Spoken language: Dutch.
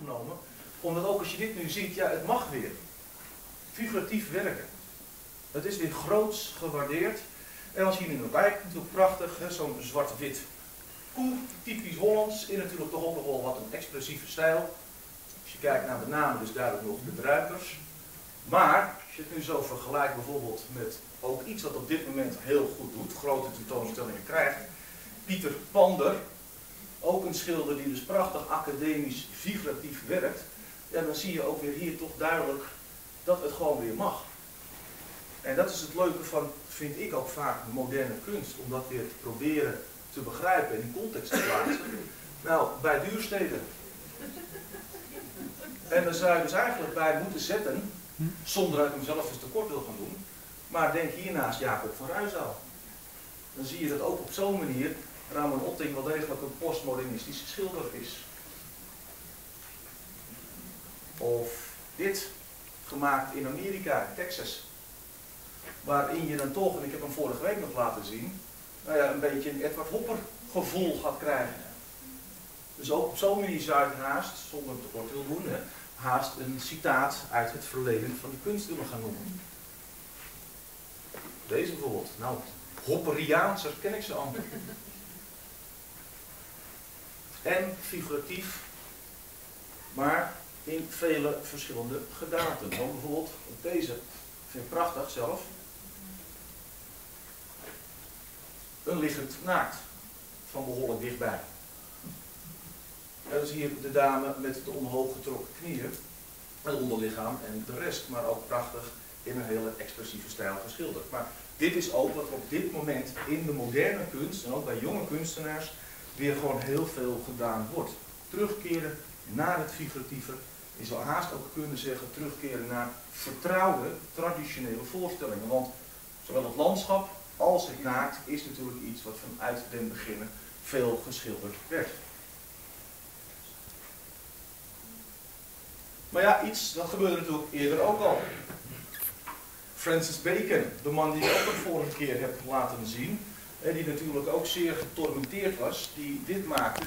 genomen. Omdat ook als je dit nu ziet, ja, het mag weer. Figuratief werken. Het is weer groots gewaardeerd. En als je hier nu naar kijkt, natuurlijk prachtig, zo'n zwart-wit koe, typisch Hollands, in natuurlijk toch ook nog wel wat een expressieve stijl. Als je kijkt naar met name dus duidelijk nog de druipers. Maar, als je het nu zo vergelijkt bijvoorbeeld met ook iets wat op dit moment heel goed doet, grote tentoonstellingen krijgt, Pieter Pander, ook een schilder die dus prachtig academisch figuratief werkt, ja, dan zie je ook weer hier toch duidelijk dat het gewoon weer mag. En dat is het leuke van, vind ik ook vaak, moderne kunst, om dat weer te proberen te begrijpen en in context te plaatsen. Nou, bij Duurstede. En daar zou je dus eigenlijk bij moeten zetten, zonder dat ik hem zelf eens tekort wil gaan doen, maar denk hiernaast Jacob van Ruijzaal. Dan zie je dat ook op zo'n manier Ramon Otting wel degelijk een postmodernistische schilder is. Of dit, gemaakt in Amerika, in Texas. Waarin je dan toch, en ik heb hem vorige week nog laten zien, nou ja, een beetje een Edward Hopper gevoel gaat krijgen. Dus ook op zo'n manier zou je haast, zonder het tekort wil doen, haast een citaat uit het verleden van de kunst willen gaan noemen. Deze bijvoorbeeld. Nou, Hopperiaanser ken ik ze al. En figuratief, maar in vele verschillende gedaanten. Dan bijvoorbeeld deze, vind ik prachtig zelf. Een liggend naakt, van behoorlijk dichtbij. Dat is hier de dame met de omhoog getrokken knieën, het onderlichaam en de rest, maar ook prachtig in een hele expressieve stijl geschilderd. Maar dit is ook wat op dit moment in de moderne kunst, en ook bij jonge kunstenaars, weer gewoon heel veel gedaan wordt. Terugkeren naar het figuratieve, je zou haast ook kunnen zeggen, terugkeren naar vertrouwde, traditionele voorstellingen. Want zowel het landschap als het naakt is natuurlijk iets wat vanuit den beginnen veel geschilderd werd. Maar ja, iets, dat gebeurde natuurlijk eerder ook al. Francis Bacon, de man die ik ook de vorige keer heb laten zien, die natuurlijk ook zeer getormenteerd was, die dit maakte.